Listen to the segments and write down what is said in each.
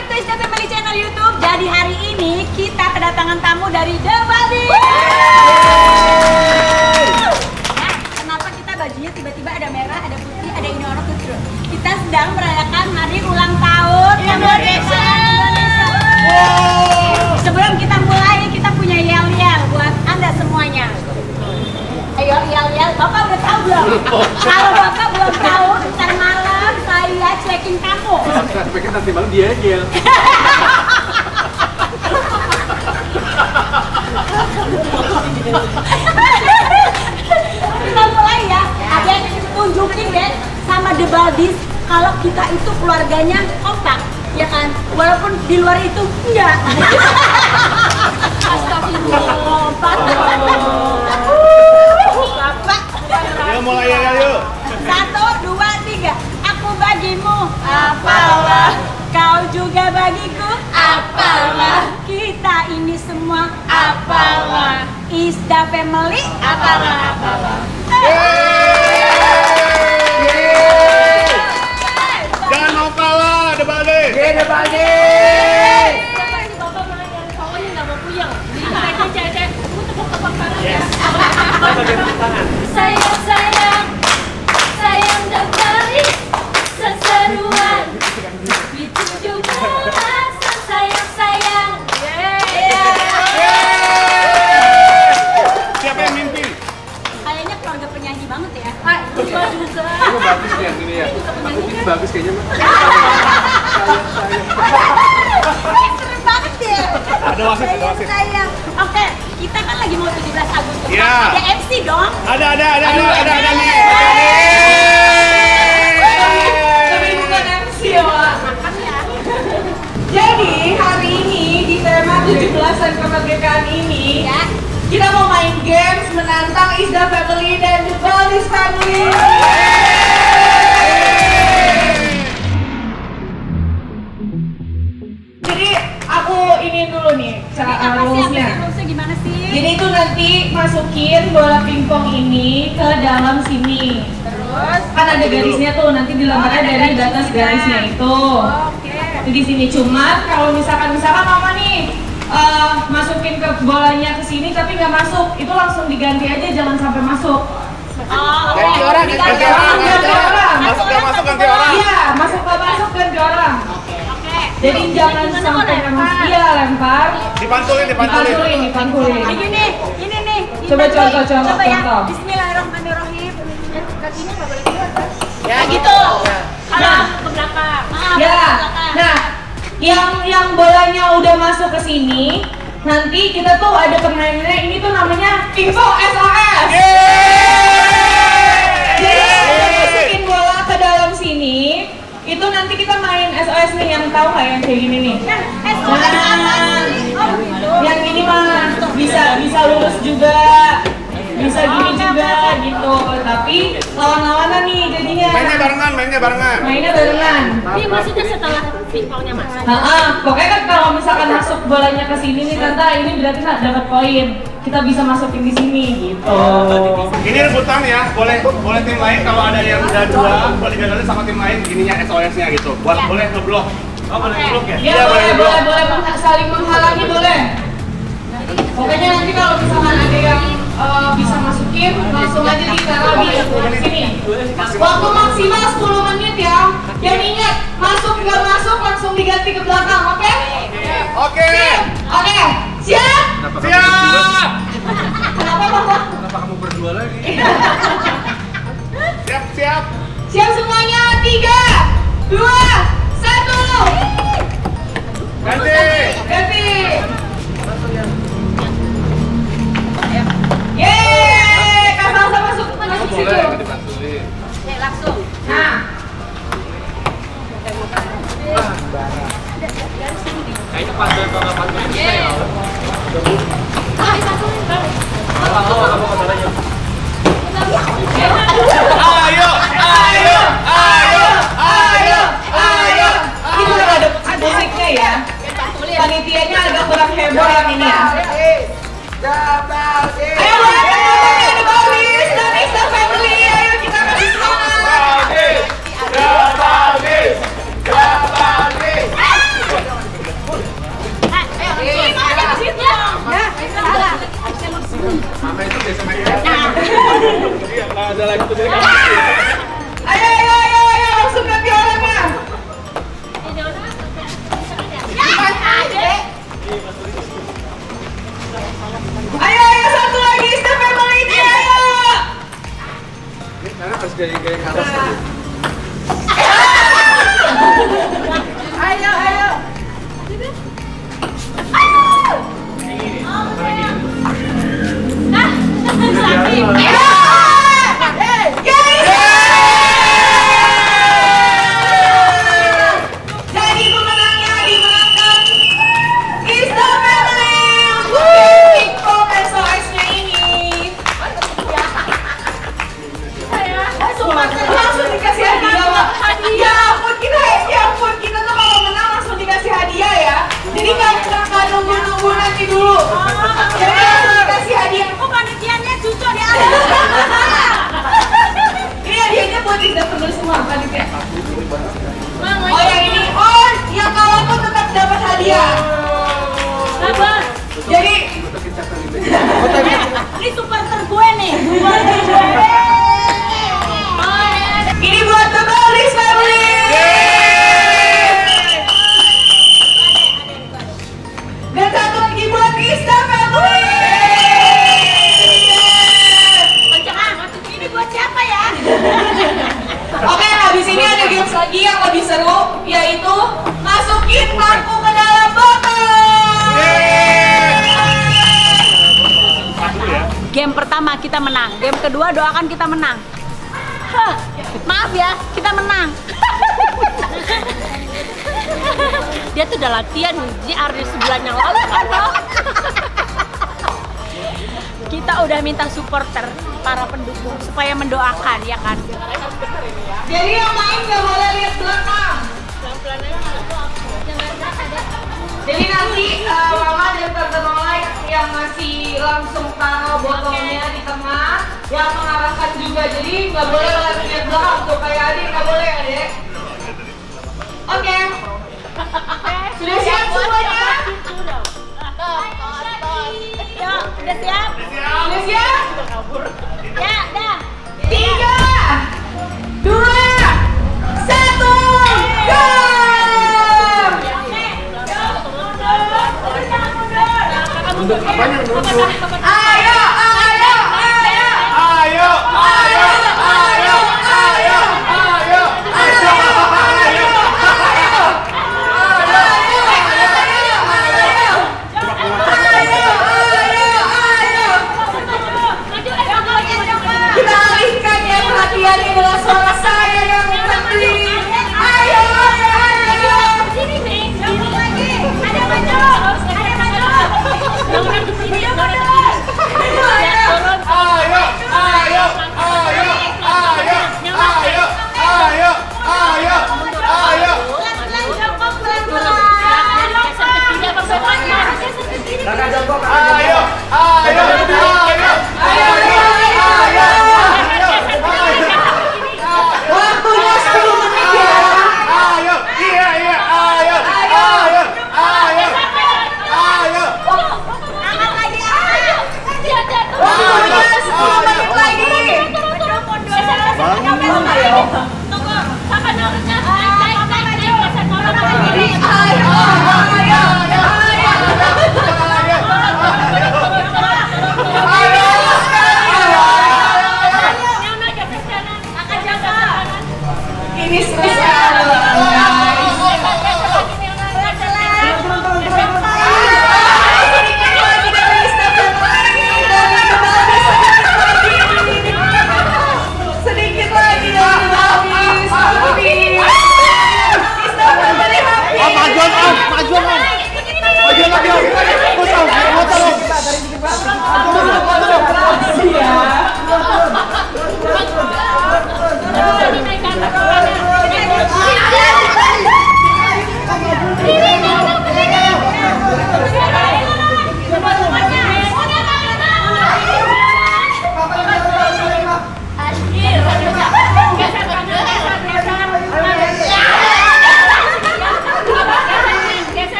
balik to Isda Family Channel YouTube. Jadi hari ini kita kedatangan tamu dari The Baldi. Nah, kenapa kita bajunya tiba-tiba ada merah, ada putih, ada ini orang kecil? Kita sedang merayakan hari ulang tahun Indonesia. Sebelum kita mulai, kita punya yel-yel buat Anda semuanya. Ayo yel-yel, Bapak udah tahu belum? Kalau Bapak belum tahu, ntar malam saya cekin kamu. Sampai nanti malam dia yel. Kita mulai ya. Ada yang tunjukin deh sama The Baldis kalau kita itu keluarganya kompak, ya kan? Walaupun di luar itu enggak. Astagfirullah. Bapak. Ayo mulai ya yuk. 1, 2, 3. Aku bagimu apalah, kau juga bagiku apalah, kita ini semua apalah, Isda Family apalah. Jangan mau kalah, The Baldi. The Baldi. Bapak malah yang cowoknya nggak mau puyeng. Jadi cewek-cewek, aku tepuk-tepuk tangan ya. Sayang, sayang The Baldi, seseruan. Itu juga rasa sayang. Siapa yang mimpin? Kayaknya keluarga penyanyi banget ya. Ini bagus nih yang ini ya. Aku ini bagus kayaknya. Keren banget ya. Ada wasit, ada wasit. Sayang. Oke, kita kan lagi mau 17 Agustus. Iya. Ada MC dong. Ada nih. Tapi bukan MC ya, Wak. Jadi hari ini di tema 17-an kemerdekaan ini Ya. kita mau main games menantang Isda Family dan The Baldis Family. Jadi aku ini dulu nih rulesnya. Rulesnya gimana sih? Jadi itu nanti masukin bola pingpong ini ke dalam sini. Terus Kan ada garisnya tuh, nanti dilemparnya dari batas garisnya itu. Oke. Di sini cuma kalau misalkan mama nih masukin ke bolanya ke sini tapi nggak masuk, itu langsung diganti aja, jangan sampai masuk. Oh, Ganti orang. Ganti orang. Masuk ganti orang. Iya, masuk ganti orang. Oke. Jadi jangan sampai masuk. Iya, lempar. Dipantulin. Dipankulin. Ini nih. Coba contoh. Ya. Bismillahirrahmanirrahim. Kakinya nggak boleh keluar kan? Ya gitu. Kalau ke belakang. Ya. Nah, yang bolanya udah masuk ke sini, nanti kita tuh ada permainannya, ini tuh namanya pingpong SOS. Jadi kita masukin bola ke dalam sini, itu nanti kita main SOS nih, yang tahu nggak yang kayak gini nih? SOS apa sih? Oh gitu. Yang ini mah bisa lurus juga, bisa gini juga gitu. Tapi lawan-lawanan nih jadinya. Mainnya barengan. Ini maksudnya setelah pingpongnya masuk. Pokoknya kan kalau misalkan masuk bolanya ke sini nih Tante, ini berarti dapat poin. Kita bisa masukin di sini gitu. Ini rebutan ya. Boleh tim lain kalau ada yang udah 2 boleh diganti sama tim lain. Ininya SOS-nya gitu. Boleh ngeblok. Oh, boleh ngeblok ya? Ya, boleh saling menghalangi boleh. Pokoknya nanti kalau misalkan ada yang bisa masukin, langsung aja ditaruh di sini. Waktu maksimal 10 menit ya. Yang ingat, masuk nggak masuk langsung diganti ke belakang, oke? Oke. Oke, siap? Siap. Kenapa Bapak? Kenapa kamu berdua lagi? Siap. Siap semuanya, 3, 2, 1. Ganti. Yeay, Kak Salsa masuk situ. Dipantulin. Oke, langsung. Nah, Kayaknya pantulin kalau nggak pantulin bisa ya. ayo. Ini udah ada musiknya ya. Panitianya agak kurang heboh yang ini ya. Ayo boleh, The Baldis dan Isda Family, ayo kita kasih semangat. udah lanjut jadi Ayo, langsung ganti orangnya. Ayo, satu lagi, Step Family ini, ayo. karena harus gaya ke atas. Ayo. Jadi pemenangnya dimenangkan is the family untuk SOS-nya ini. Langsung dikasih hadiah, Pak. Ya ampun, kita tuh kalau menang langsung dikasih hadiah ya. Jadi nggak nunggu nanti dulu. Jadi langsung dikasih hadiah. Kok panitianya cucok di atas? Ini hadiahnya buat tidak penuh semua panitia. Oh yang ini, yang kalah pun tetap dapat hadiah. Sabar. Jadi Ini supporter gue nih. ini buat The Bowlis Family. Dan satu lagi buat Ista Family. Ini buat siapa ya? Oke, habis ini ada games lagi yang lebih seru, yaitu masukin paku ke dalam botol. Game pertama kita menang, game kedua doakan kita menang. Hah, maaf ya, kita menang. Dia tuh udah latihan JR di sebulan yang lalu kan loh. Kita udah minta supporter para pendukung supaya mendoakan ya kan. Jadi yang main nggak boleh lihat belakang. Jadi nanti Mama dan Tante Nola yang ngasih langsung taruh botolnya di tengah, yang mengarahkan juga. Jadi nggak boleh lihat belakang tuh kayak adik, nggak boleh adik. Oke. Sudah siap semuanya? Yuk, udah siap? Sudah siap? Ya, dah. 3, 2, 1, go! Untuk apanya nunduk? Ayo! Kita alihkan ya perhatiannya dengan suara saya yang berdiri. Ayo! Sini nih, jauh lagi. Ada maju. Yang udah di sini ya, turun. Waktunya 10 menit ya. Angkat lagi, ayo. Waktunya 10 menit lagi.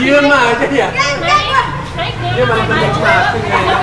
diem aja ya. Dia malah berjalan.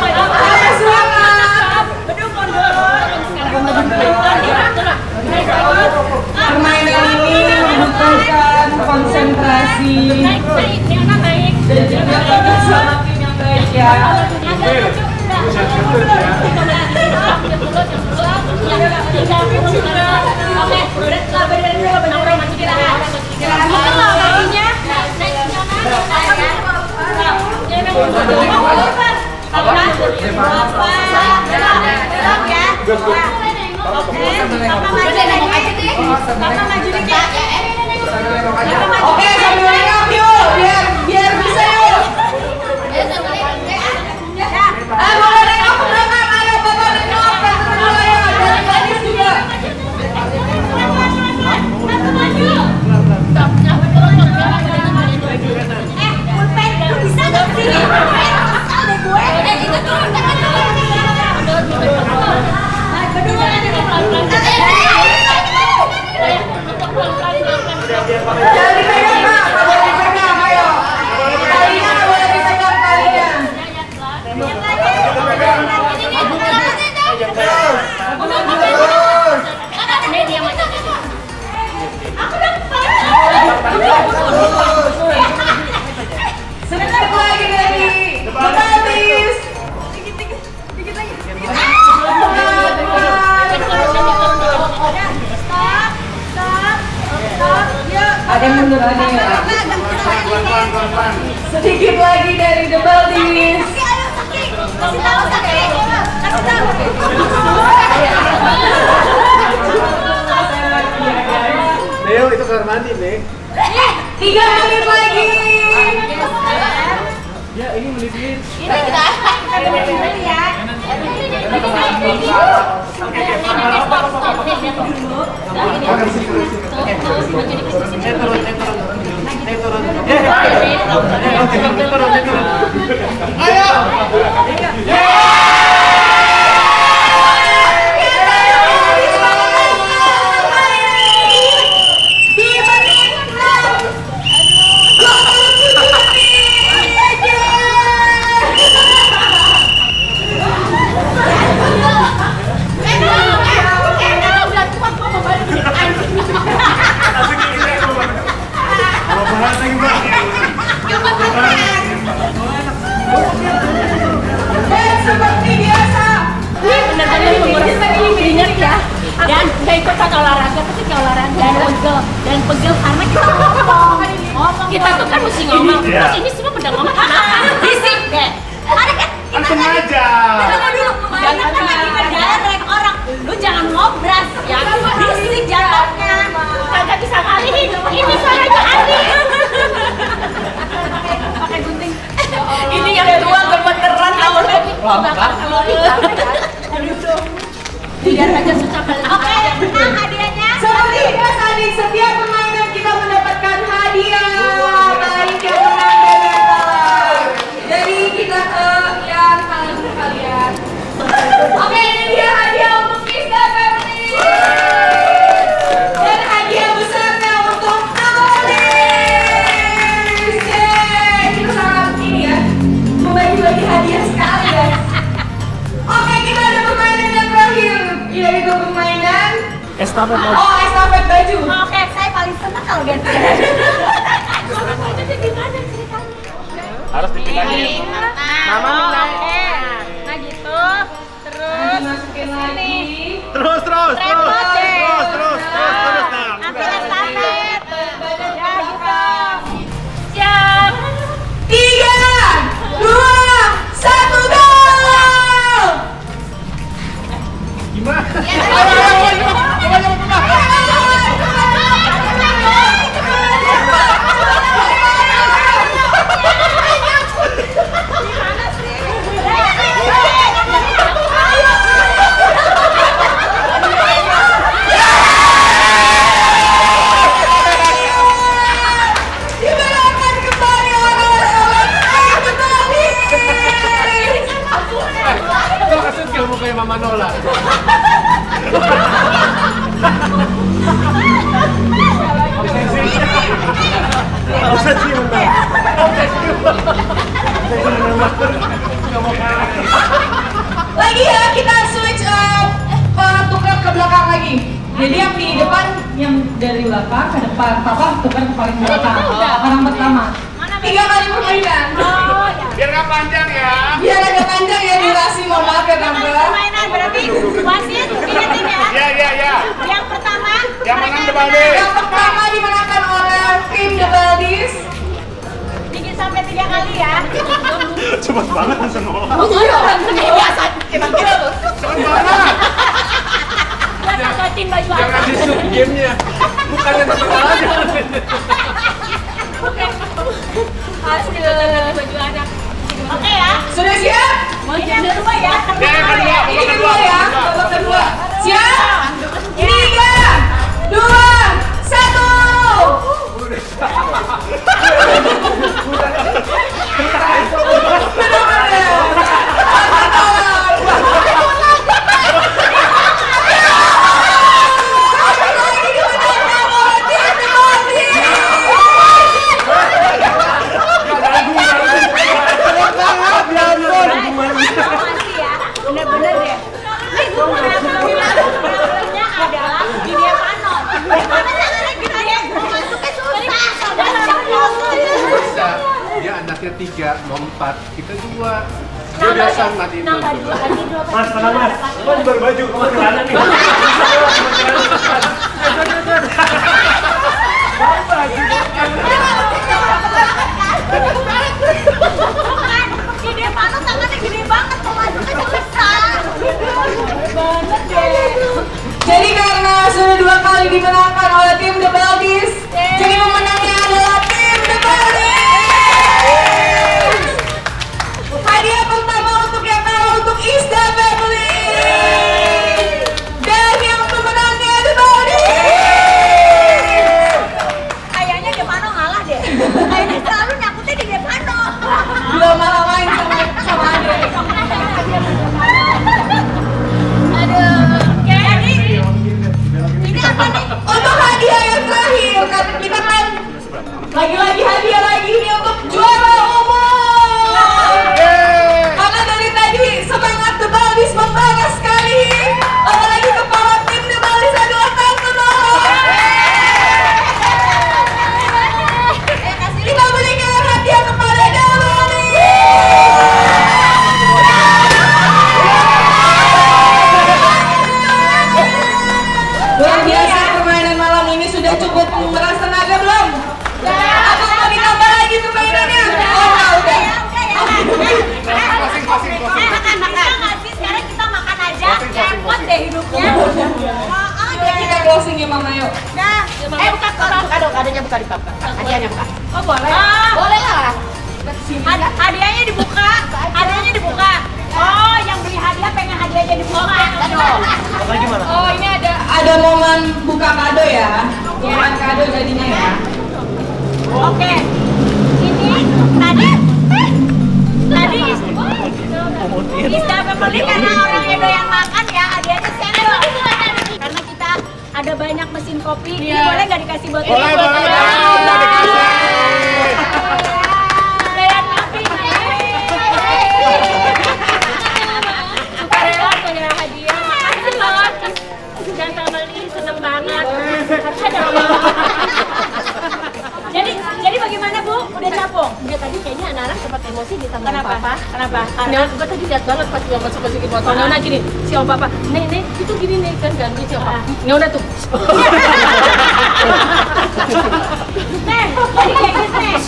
Permainan ini membutuhkan konsentrasi dan juga kerjasama tim yang baik ya. Oke, sambil nengok yuk, biar bisa yuk. Boleh nengok ke belakang, ayo bapak nengok ke teman saya dan gadis juga. Pulpen, lu bisa nggak sini? Asal deh gue. Itu tuh, Jangan dipegang, Pak. Boleh dipegang, ayo. Talinya boleh dipegang, talinya. Sebentar lagi dari habis. Dikit lagi. Ada yang mundur ada ya. Sedikit lagi dari The Baldies. kasih tahu Sakti. Kasih tahu. 3 menit lagi. Ya, ini menit-menit. Ini kita beli ya. Seperti biasa. Benar-benar menguras keringat ya. Dan gak ikutan olahraga, tapi gak olahraga dan pegel karena kita ngomong. Kita tuh kan mesti ngomong. Terus ini semua pada ngomong kenapa? Bisik deh. Ada kan? Langsung aja. Tunggu dulu. Jangan lagi mendadak orang. Lu jangan ngobras ya. Bisik jalannya. Kagak bisa ngalihin. Ini suaranya Alin. Pakai gunting. Ini yang tua gemeteran awal lagi. Biar aja susah balik. Oke, menang hadiahnya. Seperti biasa di setiap permainan kita mendapatkan hadiah. Baik yang menang dan yang kalah. Jadi kita ke yang kalah dulu kalian. Oke, ini dia hadiah untuk Mr. Family. Dan hadiah besarnya untuk Alis. Kita sangat ini ya, membagi-bagi hadiah sekali ya. Oke, kita ada permainan yang terakhir, yaitu permainan Estafet estafet baju. Oke, saya paling senang kalau ganti. Gimana ceritanya? Harus dipegangin. Mama. Oke. Nah gitu. Terus Masukin lagi. Terus. repot deh. Terus. Nah. Ambil estafet. Ya gitu. Siap. 3, 2, 1, go! Gimana? yang di depan, yang dari belakang ke depan, papa tukar ke paling belakang. Orang pertama. 3 kali permainan. Oh, ya. Biar nggak panjang ya. Biar agak panjang ya durasi, mohon maaf ya tante. Permainan berarti wasit ingetin ya. Ya. Yang pertama, Yang menang The Baldies. Yang pertama dimenangkan oleh tim The Baldies. bikin sampai 3 kali ya. Cepet banget langsung ngomong. Biasa, emang gitu tuh. Cepet banget. Gua tanggatin baju Jangan atas. di shoot gamenya, bukannya terkenal aja. Pasti lo tanggatin baju anak. Oke ya. Sudah siap? Mau yang kedua ya. Ya, yang kedua. Ini kedua ya, babak kedua. Siap? 3, 2, Masih ya. Bener-bener deh. Ini gue mau problemnya adalah di dia panon. Gimana caranya kita ya? Masuknya susah. Bisa, dia anaknya 3, mau 4, kita 2. Dia biasa matiin Nambah dulu. 2 kali 2 kali. Mas, tenang mas. Mas baru baju, kamu celana nih. Bukan, si dia panon tangannya gede banget, mau masuknya susah. Banget deh. Jadi karena sudah 2 kali dimenangkan oleh tim The Baldies, jadi pemenangnya adalah tim The Baldies. Hadiah pertama untuk yang kalah untuk Isda Family. Dan yang pemenangnya The Baldies. Kayaknya dia panon ngalah deh. Kayaknya selalu nyakutnya di dia panon. Belum malah main sama Ade. Aduh, jadi ini apa nih? Untuk hadiah yang terakhir, kita kan lagi-lagi hadiah lagi ini untuk juara umum. Karena dari tadi semangat The Baldies membara sekali. Apalagi kepala tim The Baldies adalah Tante Nora. Kita berikan hadiah kepada The Baldies. Luar biasa permainan malam ini sudah cukup menguras tenaga belum? Atau mau ditambah lagi permainannya? Oh, udah. Makan nggak sih? Sekarang kita makan aja. Repot deh hidupnya. Kita closing ya Mama yuk. Nah, buka Kadonya buka di papa. Hadiahnya buka. Oh boleh. Boleh lah. Hadiahnya dibuka. Hadiahnya dibuka. Oh, yang beli hadiah pengen hadiahnya dibuka. Oh, ini ada momen buka kado ya. Bukan kado jadinya ya. Oke. Ini tadi Isda Family karena orangnya doyan makan ya, hadiahnya sendok. Karena kita ada banyak mesin kopi, ini boleh nggak dikasih buat Boleh, ini? boleh. Doyan kopi. Sukarela punya hadiah. Makasih banget. Isda Family seneng banget. Jadi bagaimana Bu? Udah capung? Dia tadi kayaknya anak-anak sempat emosi ditambah Kenapa? papa. Kenapa? Karena gue tadi lihat banget pas dia masuk-masukin botol. Nona gini, si om papa, nih itu gini nih kan ganggu si om papa. Nona tuh. Nih, jadi kayak gitu nih.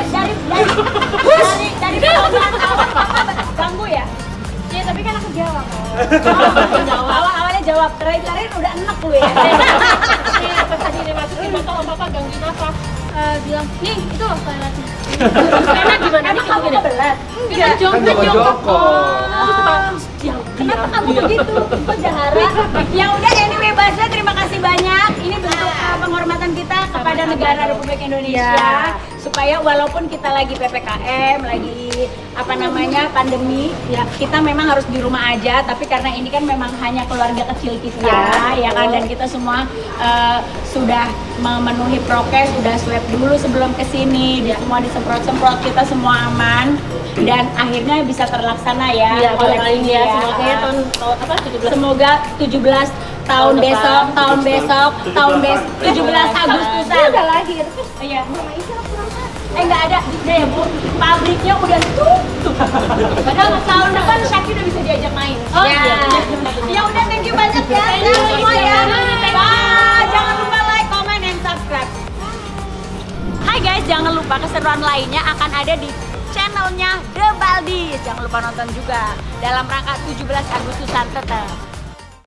Kan dari pertanyaan papa ganggu ya? Iya, tapi kan aku jawab. Awalnya jawab, terakhir udah enek lu ya. Nih pas tadi dia masukin botol om papa gangguin apa? Bilang, nih itu loh toiletnya. Karena gimana nih kamu gini? Berat? Enggak, Kan joko-joko. Kenapa kamu begitu? Kok jahara? Ya udah, anyway Basda, terima kasih banyak. Ini bentuk penghormatan kita kepada negara Republik Indonesia. supaya walaupun kita lagi PPKM, lagi apa namanya pandemi, ya kita memang harus di rumah aja. Tapi karena ini kan memang hanya keluarga kecil kita, ya kan, dan kita semua sudah memenuhi prokes, sudah swab dulu sebelum kesini, semua disemprot-semprot, kita semua aman dan akhirnya bisa terlaksana ya. Iya, kali ini ya. Semoga 17 tahun besok, tahun 17 Agustusan. Udah lahir. Iya. Enggak ada, udah ya Bu, pabriknya udah tutup. Padahal tahun depan Syaki udah bisa diajak main. Oh ya. Ya udah, thank you banyak ya. Semua ya. Bye. Jangan lupa like, comment, and subscribe. Hai guys, jangan lupa keseruan lainnya akan ada di channelnya The Baldis. Jangan lupa nonton juga dalam rangka 17 Agustusan tetap.